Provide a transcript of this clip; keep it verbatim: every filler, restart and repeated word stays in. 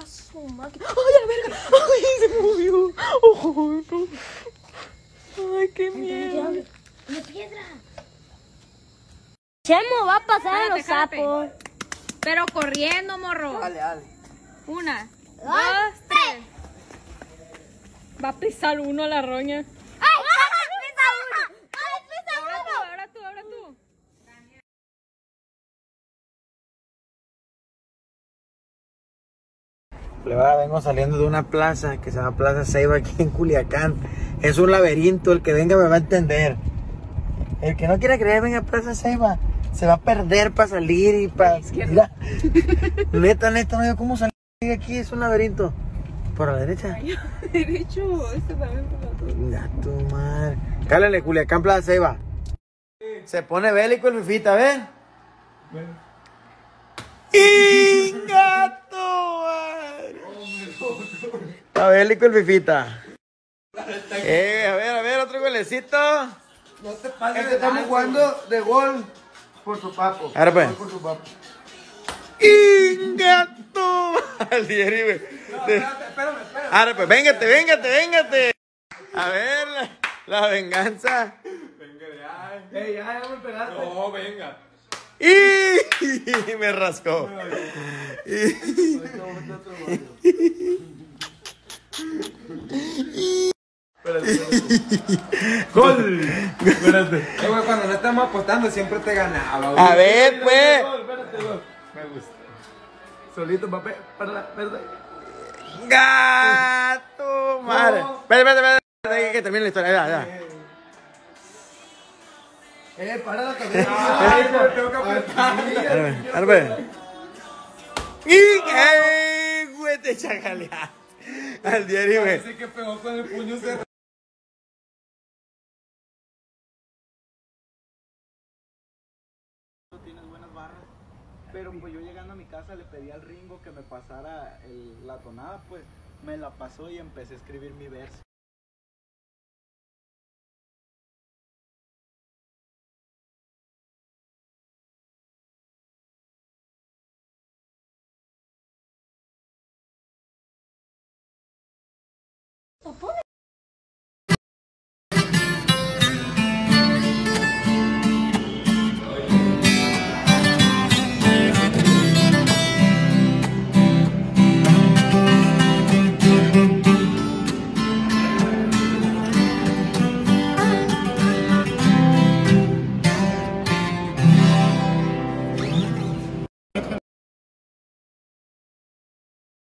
¡Ah, su máquina! ¡Ay, a la verga! ¡Ay, se movió! ¡Ay, no! ¡Ay, qué miedo! ¡Una piedra! Chemo va a pasar a los sapos. Pero corriendo, morro. Dale, dale. Una, dos, tres. Va a pisar uno a la roña. ¡Ay! ¡Pisa uno! ¡Ay, pisa Ahora tú, uno! ahora tú, ahora tú. Plebada, vengo saliendo de una plaza que se llama Plaza Ceiba aquí en Culiacán. Es un laberinto, el que venga me va a entender. El que no quiera creer, venga a Plaza Ceiba. Se va a perder para salir y para... Mira, neta, neta, no veo cómo salir aquí, es un laberinto. Por la derecha. Derecho, este también por la otra. Mira tu madre. Cálale, Culiacán, Plaza Ceiba. Se pone bélico el fifita, ¿ven? ¡Inga tu madre! Está bélico el fifita. Eh, a ver, a ver, otro golecito. No te pases. Este estamos jugando de gol por su papo. Ahora pues. Gol por su papo. ¡Inga tu madre! Dieri, güey. No, espérate, espérame, espérame. Ahora pues, véngate, véngate, véngate. A ver, la, la venganza. Ey, ya, ya me pegaste. No, venga. ¡Y! Me rascó. ¡Gol! Espérate. Eh, güey, cuando no estamos apostando siempre te ganaba. güey. A ver, pues. Gol, espérate, gol. Me gusta. Solito, papel. Para, para. ¡Gato! Madre. Espera, espera, espera. Que termine la historia. Ya, ya. Eh, para la cabeza. Ay, güey, tengo que apretar. Ahora pues. ¡Y! ¡Ey, güey! Te chacaleaste. Al diario, güey. Parece que pegó con el puño cerrado. Tienes buenas barras, pero pues yo llegando a mi casa le pedí al Ringo que me pasara el- la tonada, pues me la pasó y empecé a escribir mi verso.